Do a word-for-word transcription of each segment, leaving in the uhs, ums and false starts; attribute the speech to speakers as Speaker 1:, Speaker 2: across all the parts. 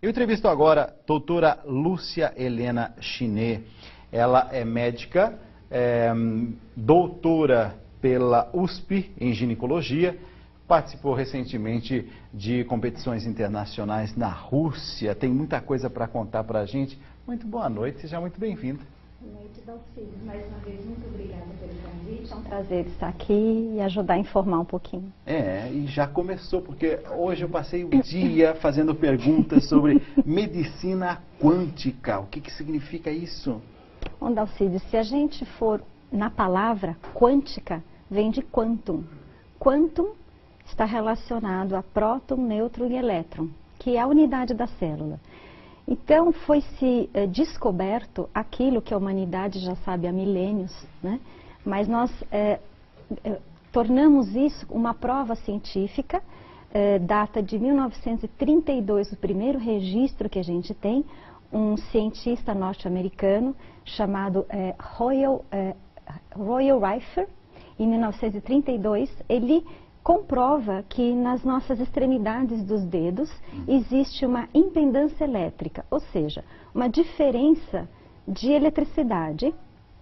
Speaker 1: Eu entrevisto agora a doutora Lúcia Helena Chinet. Ela é médica, é, doutora pela U S P em ginecologia, participou recentemente de competições internacionais na Rússia, tem muita coisa para contar para a gente. Muito boa noite, seja muito bem-vinda.
Speaker 2: Boa noite, Dalcídio. Mais uma vez, muito obrigada pelo convite. É um prazer estar aqui e ajudar a informar um pouquinho.
Speaker 1: É, e já começou, porque hoje eu passei o dia fazendo perguntas sobre medicina quântica. O que, que significa isso?
Speaker 2: Bom, Dalcídio, se a gente for na palavra quântica, vem de quantum. Quantum está relacionado a próton, nêutron e elétron, que é a unidade da célula. Então, foi-se eh, descoberto aquilo que a humanidade já sabe há milênios, né? Mas nós eh, eh, tornamos isso uma prova científica, eh, data de mil novecentos e trinta e dois, o primeiro registro que a gente tem, um cientista norte-americano chamado eh, Royal, eh, Royal Rifer, em mil novecentos e trinta e dois, ele comprova que nas nossas extremidades dos dedos existe uma impedância elétrica, ou seja, uma diferença de eletricidade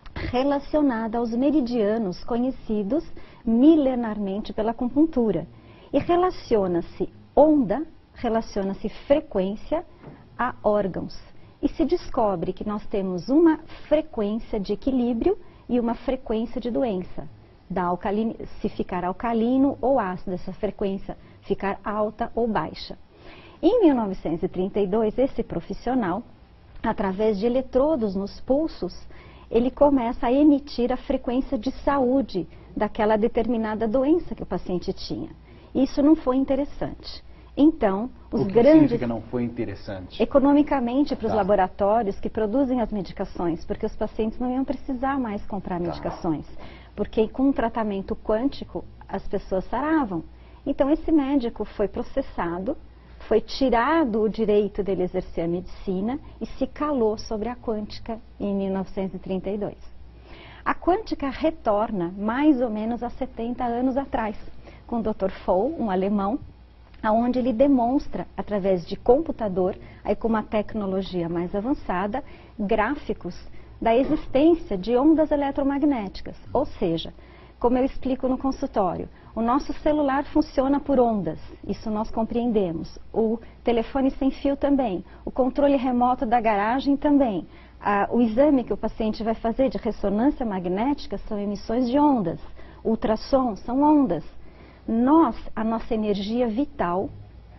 Speaker 2: relacionada aos meridianos conhecidos milenarmente pela acupuntura. E relaciona-se onda, relaciona-se frequência a órgãos. E se descobre que nós temos uma frequência de equilíbrio e uma frequência de doença. Da alcalina, se ficar alcalino ou ácido, essa frequência ficar alta ou baixa. Em mil novecentos e trinta e dois, esse profissional, através de eletrodos nos pulsos, ele começa a emitir a frequência de saúde daquela determinada doença que o paciente tinha. Isso não foi interessante. Então, os
Speaker 1: o que
Speaker 2: grandes...
Speaker 1: significa não foi interessante?
Speaker 2: Economicamente para os
Speaker 1: Tá.
Speaker 2: laboratórios que produzem as medicações, porque os pacientes não iam precisar mais comprar medicações. Tá. Porque com um tratamento quântico, as pessoas saravam. Então, esse médico foi processado, foi tirado o direito dele exercer a medicina e se calou sobre a quântica em mil novecentos e trinta e dois. A quântica retorna mais ou menos há setenta anos atrás, com o doutor Fow, um alemão, onde ele demonstra, através de computador, aí com uma tecnologia mais avançada, gráficos da existência de ondas eletromagnéticas. Ou seja, como eu explico no consultório, o nosso celular funciona por ondas, isso nós compreendemos. O telefone sem fio também, o controle remoto da garagem também. Ah, o exame que o paciente vai fazer de ressonância magnética são emissões de ondas. Ultrassom são ondas. Nós, a nossa energia vital,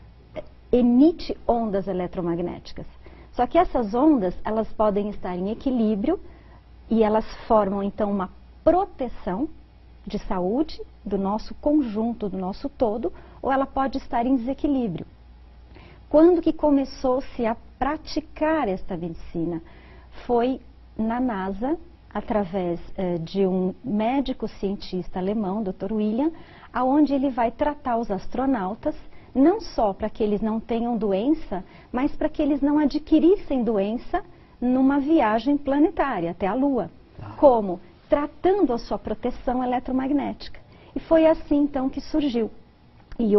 Speaker 2: emite ondas eletromagnéticas. Só que essas ondas, elas podem estar em equilíbrio e elas formam, então, uma proteção de saúde do nosso conjunto, do nosso todo, ou ela pode estar em desequilíbrio. Quando que começou-se a praticar esta medicina? Foi na NASA, através eh, de um médico cientista alemão, doutor William, aonde ele vai tratar os astronautas, não só para que eles não tenham doença, mas para que eles não adquirissem doença numa viagem planetária até a Lua. Como? Tratando a sua proteção eletromagnética. E foi assim então que surgiu. E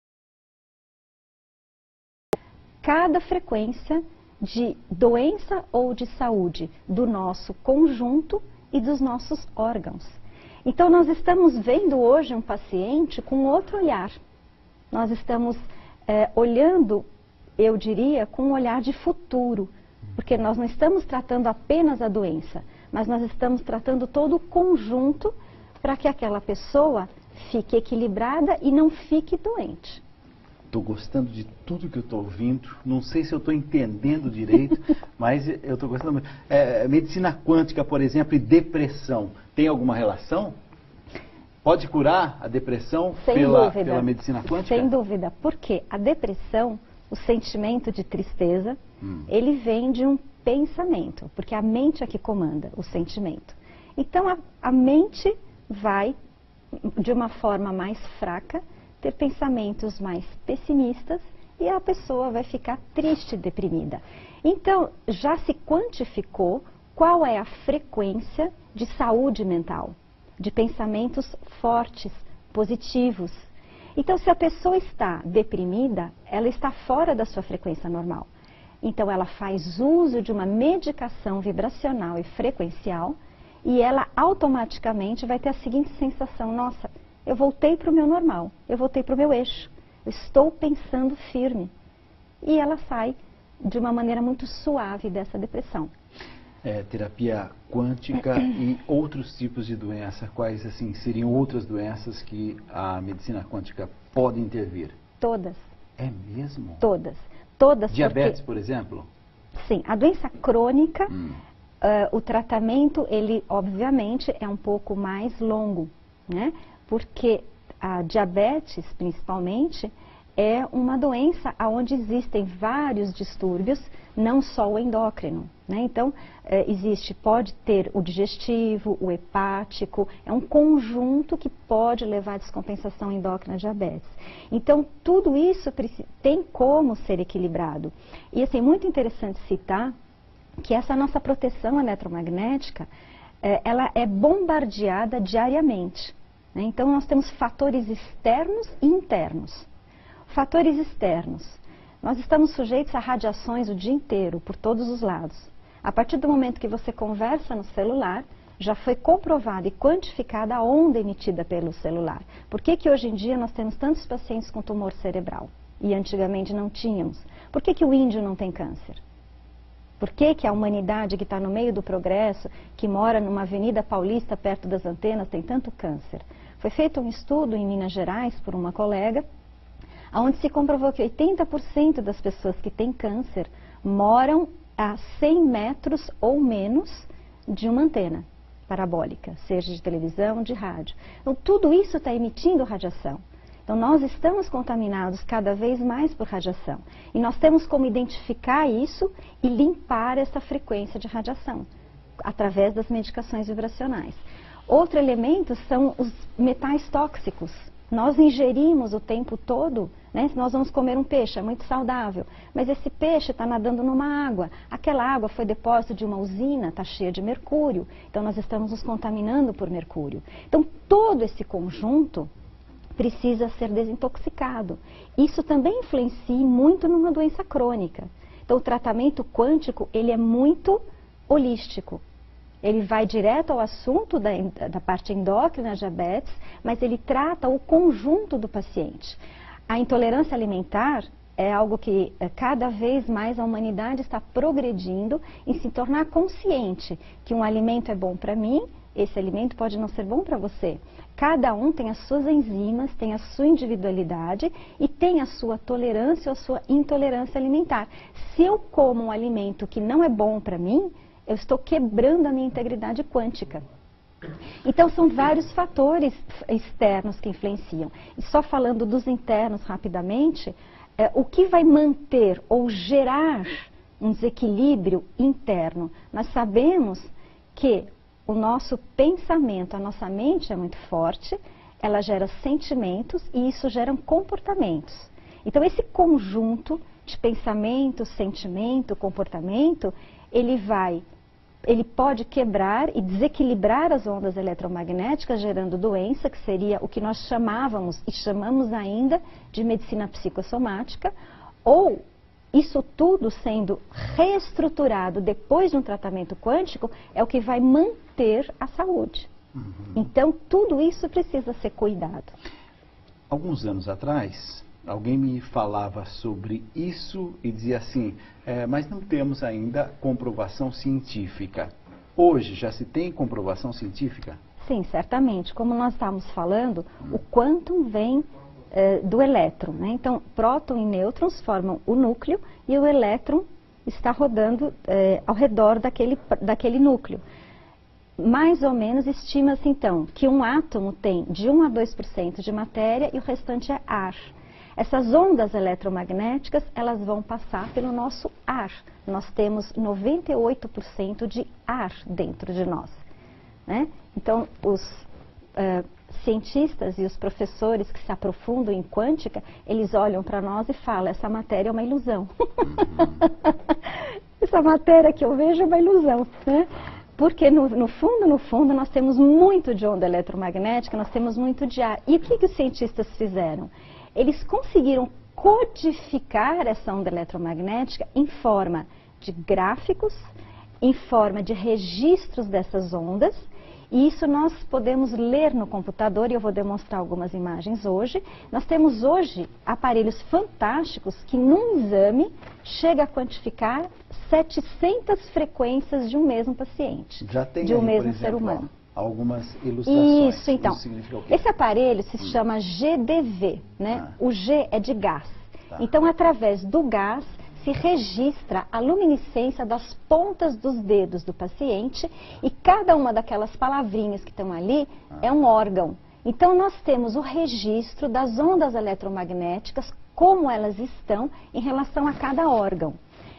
Speaker 2: cada frequência de doença ou de saúde do nosso conjunto e dos nossos órgãos. Então nós estamos vendo hoje um paciente com outro olhar. Nós estamos é, olhando, eu diria, com um olhar de futuro, porque nós não estamos tratando apenas a doença, mas nós estamos tratando todo o conjunto para que aquela pessoa fique equilibrada e não fique doente.
Speaker 1: Estou gostando de tudo que eu estou ouvindo, não sei se eu estou entendendo direito, mas eu estou gostando muito. É, medicina quântica, por exemplo, e depressão, tem alguma relação? Pode curar a depressão pela, pela medicina quântica?
Speaker 2: Sem dúvida, porque a depressão, o sentimento de tristeza, hum. ele vem de um pensamento, porque a mente é que comanda o sentimento. Então a, a mente vai, de uma forma mais fraca, ter pensamentos mais pessimistas e a pessoa vai ficar triste e deprimida. Então já se quantificou qual é a frequência de saúde mental, de pensamentos fortes, positivos. Então, se a pessoa está deprimida, ela está fora da sua frequência normal. Então ela faz uso de uma medicação vibracional e frequencial e ela automaticamente vai ter a seguinte sensação: nossa, eu voltei para o meu normal, eu voltei para o meu eixo, eu estou pensando firme. E ela sai de uma maneira muito suave dessa depressão.
Speaker 1: É, terapia quântica e outros tipos de doença, quais assim seriam outras doenças que a medicina quântica pode intervir?
Speaker 2: Todas.
Speaker 1: É mesmo?
Speaker 2: Todas. Todas.
Speaker 1: Diabetes,
Speaker 2: porque,
Speaker 1: por exemplo?
Speaker 2: Sim, a doença crônica,
Speaker 1: Hum.
Speaker 2: uh, o tratamento, ele obviamente é um pouco mais longo, né? Porque a diabetes, principalmente, é uma doença onde existem vários distúrbios, não só o endócrino, né? Então, eh, existe, pode ter o digestivo, o hepático, é um conjunto que pode levar à descompensação endócrina diabetes. Então, tudo isso tem como ser equilibrado. E, assim, muito interessante citar que essa nossa proteção eletromagnética, eh, ela é bombardeada diariamente, né? Então, nós temos fatores externos e internos. Fatores externos. Nós estamos sujeitos a radiações o dia inteiro, por todos os lados. A partir do momento que você conversa no celular, já foi comprovada e quantificada a onda emitida pelo celular. Por que que hoje em dia nós temos tantos pacientes com tumor cerebral? E antigamente não tínhamos. Por que que o índio não tem câncer? Por que que a humanidade que está no meio do progresso, que mora numa avenida paulista perto das antenas, tem tanto câncer? Foi feito um estudo em Minas Gerais por uma colega, onde se comprovou que oitenta por cento das pessoas que têm câncer moram a cem metros ou menos de uma antena parabólica, seja de televisão, de rádio. Então, tudo isso está emitindo radiação. Então, nós estamos contaminados cada vez mais por radiação. E nós temos como identificar isso e limpar essa frequência de radiação, através das medicações vibracionais. Outro elemento são os metais tóxicos. Nós ingerimos o tempo todo, né? Se nós vamos comer um peixe, é muito saudável, mas esse peixe está nadando numa água, aquela água foi depósito de uma usina, está cheia de mercúrio, então nós estamos nos contaminando por mercúrio. Então todo esse conjunto precisa ser desintoxicado. Isso também influencia muito numa doença crônica. Então o tratamento quântico, ele é muito holístico. Ele vai direto ao assunto da, da parte endócrina, diabetes, mas ele trata o conjunto do paciente. A intolerância alimentar é algo que cada vez mais a humanidade está progredindo em se tornar consciente que um alimento é bom para mim, esse alimento pode não ser bom para você. Cada um tem as suas enzimas, tem a sua individualidade e tem a sua tolerância ou a sua intolerância alimentar. Se eu como um alimento que não é bom para mim, eu estou quebrando a minha integridade quântica. Então, são vários fatores externos que influenciam. E só falando dos internos rapidamente, é, o que vai manter ou gerar um desequilíbrio interno? Nós sabemos que o nosso pensamento, a nossa mente é muito forte, ela gera sentimentos e isso gera comportamentos. Então, esse conjunto de pensamento, sentimento, comportamento, ele vai... ele pode quebrar e desequilibrar as ondas eletromagnéticas, gerando doença, que seria o que nós chamávamos e chamamos ainda de medicina psicossomática, ou isso tudo sendo reestruturado depois de um tratamento quântico, é o que vai manter a saúde. Uhum. Então, tudo isso precisa ser cuidado.
Speaker 1: Alguns anos atrás, alguém me falava sobre isso e dizia assim, é, mas não temos ainda comprovação científica. Hoje já se tem comprovação científica?
Speaker 2: Sim, certamente. Como nós estávamos falando, hum. o quantum vem é, do elétron, né? Então, próton e nêutrons formam o núcleo e o elétron está rodando é, ao redor daquele, daquele núcleo. Mais ou menos estima-se, então, que um átomo tem de um a dois por cento de matéria e o restante é ar. Essas ondas eletromagnéticas, elas vão passar pelo nosso ar. Nós temos noventa e oito por cento de ar dentro de nós, né? Então, os uh, cientistas e os professores que se aprofundam em quântica, eles olham para nós e falam, essa matéria é uma ilusão. Essa matéria que eu vejo é uma ilusão, né? Porque no, no fundo, no fundo, nós temos muito de onda eletromagnética, nós temos muito de ar. E o que, que os cientistas fizeram? Eles conseguiram codificar essa onda eletromagnética em forma de gráficos, em forma de registros dessas ondas, e isso nós podemos ler no computador, e eu vou demonstrar algumas imagens hoje. Nós temos hoje aparelhos fantásticos que num exame chega a quantificar setecentas frequências de um mesmo paciente,
Speaker 1: Já tem
Speaker 2: de um
Speaker 1: aí,
Speaker 2: mesmo
Speaker 1: por exemplo,
Speaker 2: ser humano.
Speaker 1: Algumas ilustrações.
Speaker 2: Isso, então.
Speaker 1: Isso significa o quê?
Speaker 2: Esse aparelho se
Speaker 1: Hum.
Speaker 2: chama G D V, né?
Speaker 1: Ah.
Speaker 2: O G é de gás.
Speaker 1: Tá.
Speaker 2: Então, através do gás, se registra a luminescência das pontas dos dedos do paciente e cada uma daquelas palavrinhas que estão ali
Speaker 1: Ah.
Speaker 2: é um órgão. Então, nós temos o registro das ondas eletromagnéticas, como elas estão em relação a cada órgão.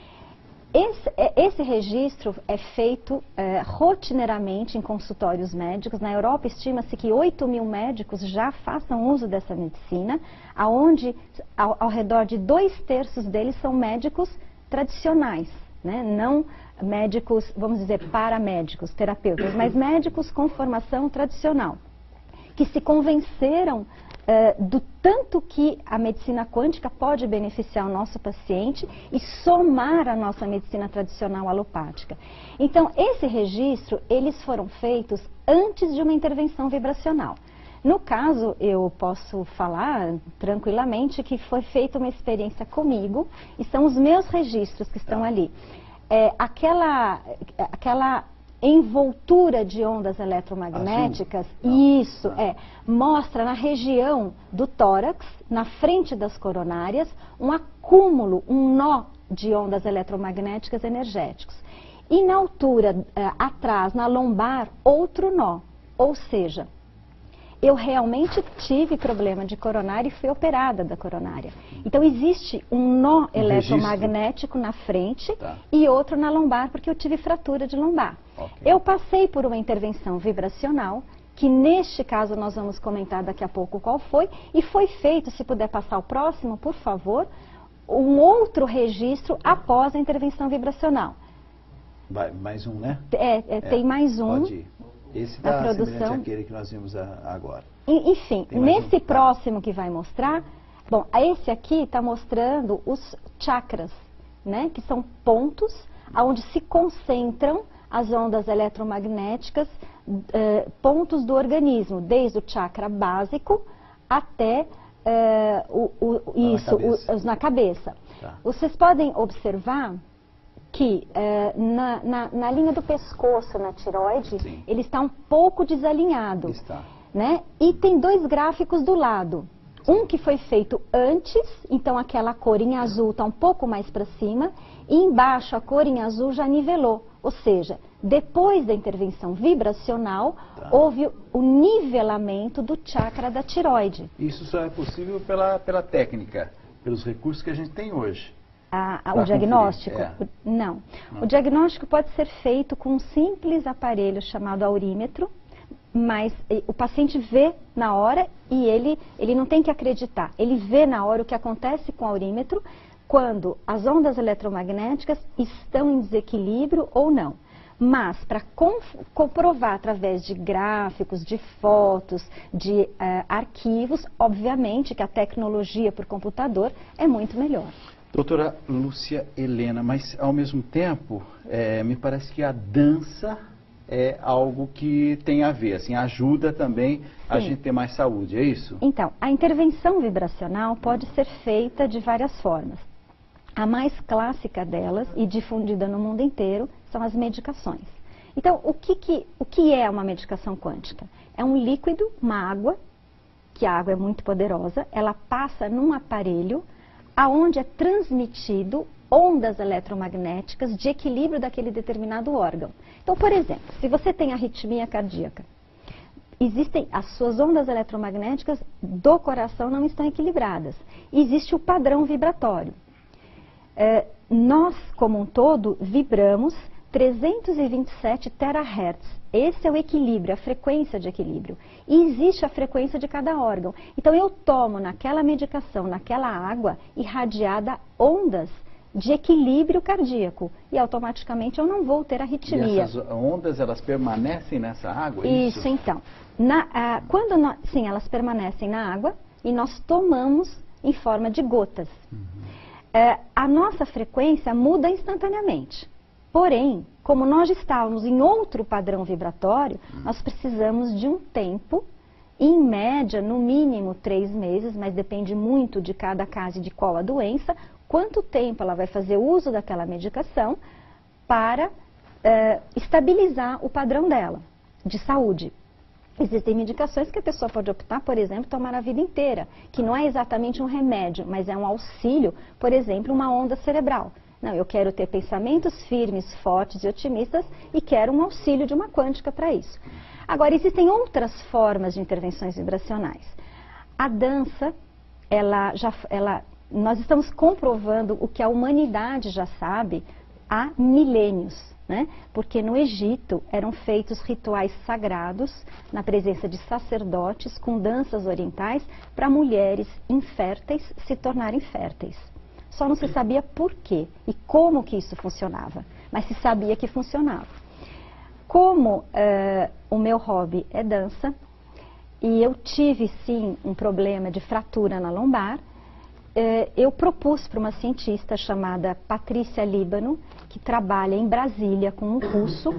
Speaker 2: Esse, esse registro é feito é, rotineiramente em consultórios médicos. Na Europa, estima-se que oito mil médicos já façam uso dessa medicina, aonde ao, ao redor de dois terços deles são médicos tradicionais, né? Não médicos, vamos dizer, paramédicos, terapeutas, mas médicos com formação tradicional, que se convenceram Uh, do tanto que a medicina quântica pode beneficiar o nosso paciente e somar a nossa medicina tradicional alopática. Então, esse registro, eles foram feitos antes de uma intervenção vibracional. No caso, eu posso falar tranquilamente que foi feita uma experiência comigo e são os meus registros que estão ali. É, aquela, aquela envoltura de ondas eletromagnéticas,
Speaker 1: Azul?
Speaker 2: isso, é, mostra na região do tórax, na frente das coronárias, um acúmulo, um nó de ondas eletromagnéticas energéticos. E na altura, eh, atrás, na lombar, outro nó. Ou seja, eu realmente tive problema de coronária e fui operada da coronária. Então, existe um nó
Speaker 1: Um
Speaker 2: eletromagnético na frente
Speaker 1: Tá.
Speaker 2: e outro na lombar, porque eu tive fratura de lombar.
Speaker 1: Ok.
Speaker 2: Eu passei por uma intervenção vibracional, que neste caso nós vamos comentar daqui a pouco qual foi, e foi feito, se puder passar o próximo, por favor, um outro registro após a intervenção vibracional.
Speaker 1: Vai, mais um, né?
Speaker 2: É, é, tem mais um.
Speaker 1: Pode ir. Esse
Speaker 2: Na
Speaker 1: está
Speaker 2: produção.
Speaker 1: semelhante àquele que nós vimos a- agora.
Speaker 2: E, enfim,
Speaker 1: Tem mais
Speaker 2: nesse
Speaker 1: um?
Speaker 2: próximo que vai mostrar, bom, esse aqui está mostrando os chakras, né? Que são pontos onde se concentram as ondas eletromagnéticas, eh, pontos do organismo, desde o chakra básico até eh, o, o,
Speaker 1: na
Speaker 2: isso,
Speaker 1: cabeça.
Speaker 2: o- os na cabeça.
Speaker 1: Tá.
Speaker 2: Vocês podem observar que eh, na, na, na linha do pescoço, na tireoide,
Speaker 1: Sim.
Speaker 2: ele está um pouco desalinhado.
Speaker 1: Está.
Speaker 2: Né? E tem dois gráficos do lado. Um que foi feito antes, então aquela cor em azul está um pouco mais para cima, e embaixo a cor em azul já nivelou. Ou seja, depois da intervenção vibracional,
Speaker 1: Tá.
Speaker 2: houve o nivelamento do chakra da tireoide.
Speaker 1: Isso só é possível pela, pela técnica, pelos recursos que a gente tem hoje.
Speaker 2: A- a-
Speaker 1: Pra
Speaker 2: o diagnóstico?
Speaker 1: conferir,
Speaker 2: O- Não.
Speaker 1: Não.
Speaker 2: O diagnóstico pode ser feito com um simples aparelho chamado aurímetro, mas eh, o paciente vê na hora e ele, ele não tem que acreditar. Ele vê na hora o que acontece com o aurímetro quando as ondas eletromagnéticas estão em desequilíbrio ou não. Mas, para comprovar através de gráficos, de fotos, de eh, arquivos, obviamente que a tecnologia por computador é muito melhor.
Speaker 1: Doutora Lúcia Helena, mas ao mesmo tempo, eh, me parece que a dança é algo que tem a ver, assim, ajuda também a
Speaker 2: Sim.
Speaker 1: gente ter mais saúde, é isso?
Speaker 2: Então, a intervenção vibracional pode ser feita de várias formas. A mais clássica delas, e difundida no mundo inteiro, são as medicações. Então, o que, que, o que é uma medicação quântica? É um líquido, uma água, que a água é muito poderosa, ela passa num aparelho aonde é transmitido ondas eletromagnéticas de equilíbrio daquele determinado órgão. Então, por exemplo, se você tem arritmia cardíaca, existem as suas ondas eletromagnéticas do coração não estão equilibradas. Existe o padrão vibratório. É, nós, como um todo, vibramos trezentos e vinte e sete terahertz. Esse é o equilíbrio, a frequência de equilíbrio. E existe a frequência de cada órgão. Então, eu tomo naquela medicação, naquela água, irradiada ondas de equilíbrio cardíaco. E automaticamente eu não vou ter arritmia.
Speaker 1: E essas ondas, elas permanecem nessa água, é isso?
Speaker 2: Isso, então. Na, ah, quando nós, sim, elas permanecem na água e nós tomamos em forma de gotas. Uhum. É, a nossa frequência muda instantaneamente. Porém, como nós estávamos em outro padrão vibratório, nós precisamos de um tempo, em média, no mínimo três meses, mas depende muito de cada caso e de qual a doença, quanto tempo ela vai fazer uso daquela medicação para é, estabilizar o padrão dela, de saúde. Existem medicações que a pessoa pode optar, por exemplo, tomar a vida inteira, que não é exatamente um remédio, mas é um auxílio, por exemplo, uma onda cerebral. Não, eu quero ter pensamentos firmes, fortes e otimistas e quero um auxílio de uma quântica para isso. Agora, existem outras formas de intervenções vibracionais. A dança, ela já, ela, nós estamos comprovando o que a humanidade já sabe há milênios. Né? Porque no Egito eram feitos rituais sagrados na presença de sacerdotes com danças orientais para mulheres inférteis se tornarem férteis. Só não se sabia por quê e como que isso funcionava, mas se sabia que funcionava. Como uh, o meu hobby é dança e eu tive sim um problema de fratura na lombar, eu propus para uma cientista chamada Patrícia Líbano, que trabalha em Brasília com um russo,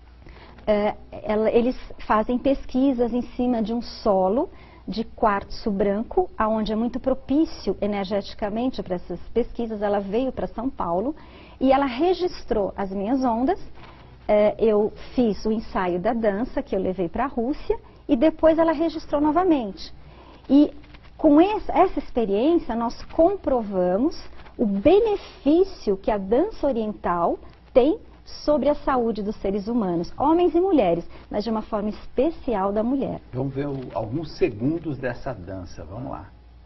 Speaker 2: eles fazem pesquisas em cima de um solo de quartzo branco, onde é muito propício energeticamente para essas pesquisas. Ela veio para São Paulo e ela registrou as minhas ondas. Eu fiz o ensaio da dança que eu levei para a Rússia e depois ela registrou novamente. E com essa experiência, nós comprovamos o benefício que a dança oriental tem sobre a saúde dos seres humanos, homens e mulheres, mas de uma forma especial da mulher.
Speaker 1: Vamos ver o, alguns segundos dessa dança, vamos lá.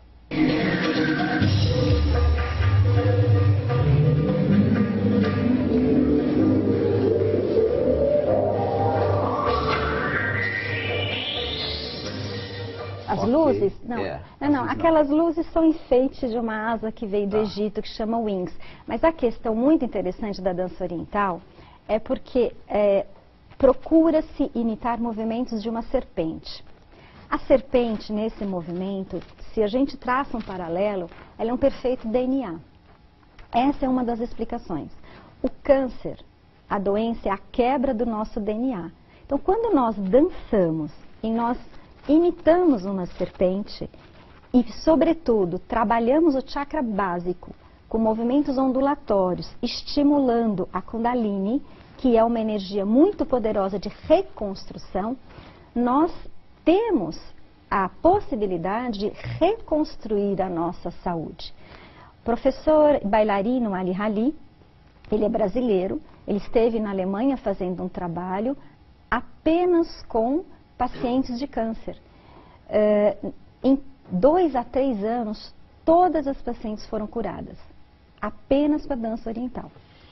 Speaker 2: As
Speaker 1: okay.
Speaker 2: luzes? Não,
Speaker 1: é,
Speaker 2: não, não. aquelas luzes são enfeites de uma asa que veio do tá. Egito, que chama wings. Mas a questão muito interessante da dança oriental é porque é, procura-se imitar movimentos de uma serpente. A serpente, nesse movimento, se a gente traça um paralelo, ela é um perfeito D N A. Essa é uma das explicações. O câncer, a doença, é a quebra do nosso D N A. Então, quando nós dançamos e nós imitamos uma serpente e, sobretudo, trabalhamos o chakra básico com movimentos ondulatórios, estimulando a Kundalini, que é uma energia muito poderosa de reconstrução, nós temos a possibilidade de reconstruir a nossa saúde. O professor bailarino Ali Hali, ele é brasileiro, ele esteve na Alemanha fazendo um trabalho apenas com pacientes de câncer. Uh, em dois a três anos, todas as pacientes foram curadas, apenas com a dança oriental.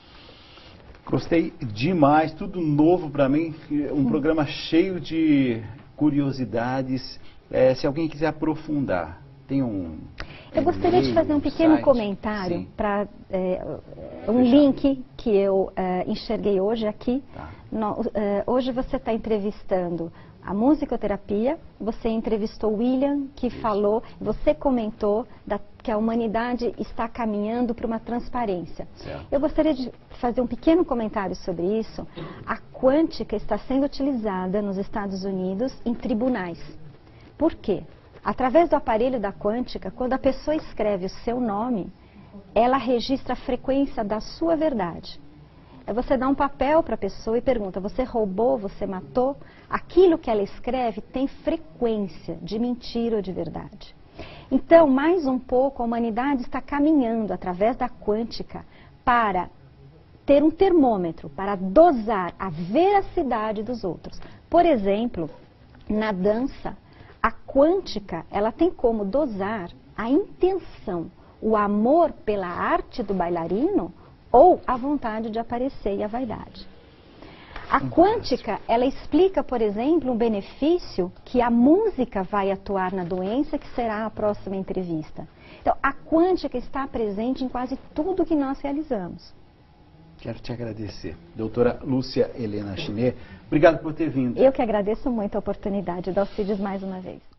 Speaker 1: Gostei demais, tudo novo para mim, um hum. programa cheio de curiosidades. É, se alguém quiser aprofundar, tem um...
Speaker 2: Eu gostaria de fazer um pequeno site. comentário para é, um Fechado. link que eu é, enxerguei hoje aqui. Tá. No, é, hoje você está entrevistando a musicoterapia, você entrevistou o William, que Isso. falou, você comentou da, que a humanidade está caminhando para uma transparência. Certo. Eu gostaria de fazer um pequeno comentário sobre isso. A quântica está sendo utilizada nos Estados Unidos em tribunais. Por quê? Através do aparelho da quântica, quando a pessoa escreve o seu nome, ela registra a frequência da sua verdade. Você dá um papel para a pessoa e pergunta, você roubou, você matou? Aquilo que ela escreve tem frequência de mentira ou de verdade. Então, mais um pouco, a humanidade está caminhando através da quântica para ter um termômetro, para dosar a veracidade dos outros. Por exemplo, na dança, a quântica, ela tem como dosar a intenção, o amor pela arte do bailarino ou a vontade de aparecer e a vaidade. A quântica, ela explica, por exemplo, um benefício que a música vai atuar na doença, que será a próxima entrevista. Então, a quântica está presente em quase tudo que nós realizamos.
Speaker 1: Quero te agradecer, doutora Lúcia Helena Chiné. Obrigado por ter vindo.
Speaker 2: Eu que agradeço muito a oportunidade. Dalcides, mais uma vez.